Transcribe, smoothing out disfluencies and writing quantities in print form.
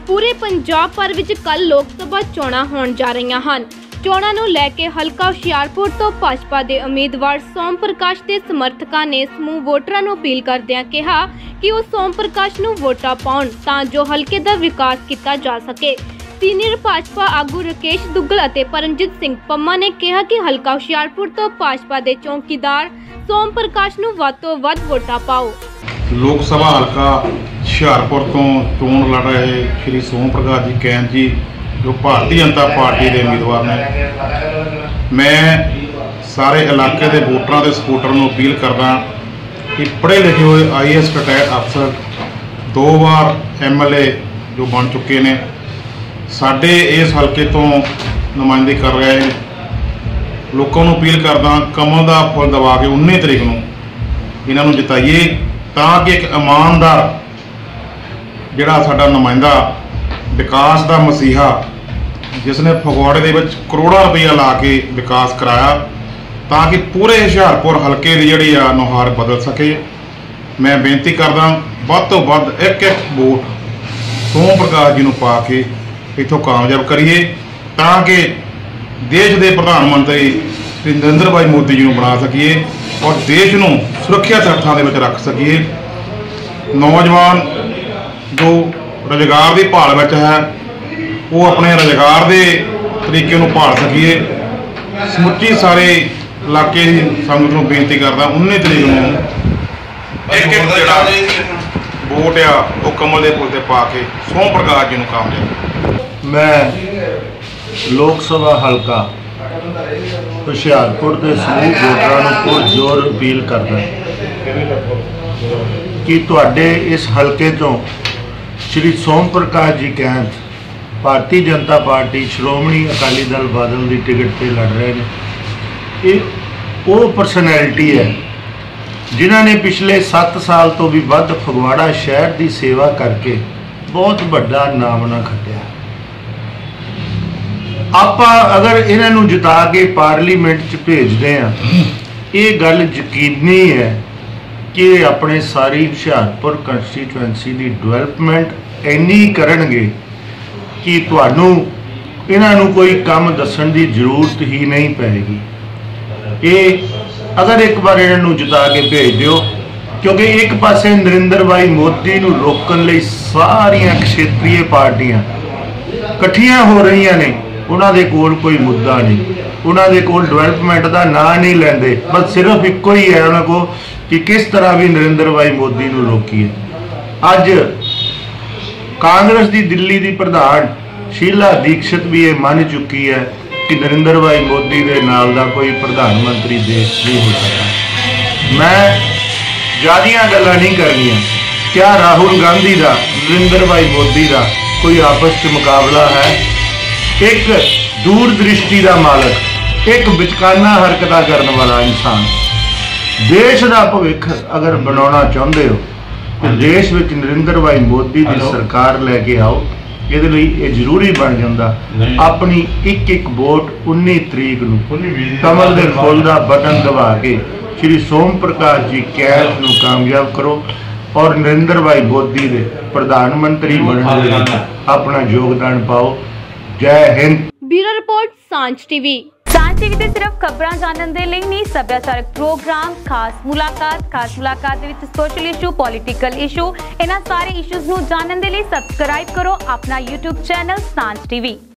पूरे पंजाब भर विच कल लोक सभा चोणां होण जा रहीआं हन। चोणां नूं लैके हलका हुशियारपुर तो भाजपा के उम्मीदवार सोम प्रकाश के समर्थकों ने समूह वोटरां नूं अपील करदिआं कहा कि वो सोम प्रकाश नूं वोटां पाउण तां जो हलके दा विकास किया जा सके। सीनियर भाजपा आगू राकेश दुग्गल और परमजीत सिंह पम्मा ने कहा कि हलका हुशियारपुर तो भाजपा के चौकीदार सोम प्रकाश नूं वध तों वध वोटां पाओ। लोक सभा हलका हुशियारपुर तो चोण लड़ रहे श्री सोम प्रकाश जी कैंत जी जो भारतीय जनता पार्टी के उम्मीदवार ने, मैं सारे इलाके के वोटरों के सपोर्टर को अपील करदा कि पढ़े लिखे हुए IAS रिटायर्ड अफसर 2 बार MLA जो बन चुके हैं साडे इस हल्के तो नुमाइंदगी कर रहे हैं, लोगों को अपील करदा कमल का फुल दबा के 19 तरीक को इन्हों जिताइए ताकि एक ईमानदार जिहड़ा साडा नुमाइंदा विकास का मसीहा जिसने फगवाड़े के करोड़ों रुपया ला के विकास कराया ताकि पूरे हुशियारपुर हल्के की जिहड़ी आ नुहार बदल सके। मैं बेनती करदा वध तो वध एक वोट सोम प्रकाश जी नूं पा के इत्थों कामयाब करिए ताकि देश के प्रधानमंत्री श्री नरेंद्र भाई मोदी जी नूं बना सकीए और देश नूं सुरक्षित हत्थां दे विच रख सकीए। नौजवान जो रोजगार की भाल में है वो अपने रोजगार के तरीके को भाल सकीए। समुची सारे इलाके की संगत को बेनती करदा 19 तरीक को एक वोट आ वो कमल के फुल से पा के सोम प्रकाश जी को कामयाब। मैं लोक सभा हल्का हुशियारपुर के समूह वोटरां को पुरजोर अपील करदा कि तुहाडे इस हल्के तो श्री सोम प्रकाश जी कैंत भारतीय जनता पार्टी श्रोमणी अकाली दल बादल की टिकट पर लड़ रहे हैं। ये वो परसनैलिटी है जिन्हों ने पिछले 7 साल तो भी वध फगवाड़ा शहर की सेवा करके बहुत बड़ा नाम ना खटिया। आप अगर इन्हों जिता के पार्लीमेंट च भेजते हैं ये गल यकीनी है कि अपने सारी हुशियारपुर कंस्टीट्यूएंसी की डिवेलपमेंट इन्नी करनगे कि तुहानू इन्हों कोई काम दसन की जरूरत ही नहीं पैगी। ये अगर एक बार इन्हों जिता के भेज दो क्योंकि एक पासे नरेंद्र भाई मोदी नू रोकन लई सारियां क्षेत्रीय पार्टियां इकट्ठियां हो रही ने, उन्होंने कोल कोई मुद्दा नहीं, उन्होंने कोल डिवेलपमेंट का ना नहीं लेंदे, बस सिर्फ एक ही है उन्होंने को कि किस तरह भी नरेंद्र भाई मोदी नू रोकीए। अज कांग्रेस की दिल्ली की प्रधान शीला दीक्षित भी ये मान चुकी है कि नरेंद्र भाई मोदी के नाल दा कोई प्रधानमंत्री देश नहीं हो सकता। मैं ज़्यादा गल्लां नहीं करनियां। क्या राहुल गांधी का नरेंद्र भाई मोदी का कोई आपस में मुकाबला है? एक दूरदृष्टि का मालक, एक विचकाना हरकत करने वाला इंसान, देश का भविख अगर बनाना चाहते हो तो देश में नरेंद्र भाई मोदी की सरकार लैके आओ। ये जरूरी बन जाता अपनी एक वोट 19 तरीक को कमल के फुल का बटन दबा के श्री सोम प्रकाश जी कैंत को कामयाब करो और नरेंद्र भाई मोदी के प्रधानमंत्री बनने अपना योगदान पाओ। जय हिंद। Bureau report Sanjh TV. Sanjh TV ते सिर्फ खबरां जानने दे लई नहीं, सभ्याचारक प्रोग्राम, खास मुलाकात दे विच सोशल इशू, पॉलिटिकल इशू, इन्हां सारे इशूज़ नूं जानने दे लई सबसक्राइब करो अपना YouTube चैनल सांझ टीवी।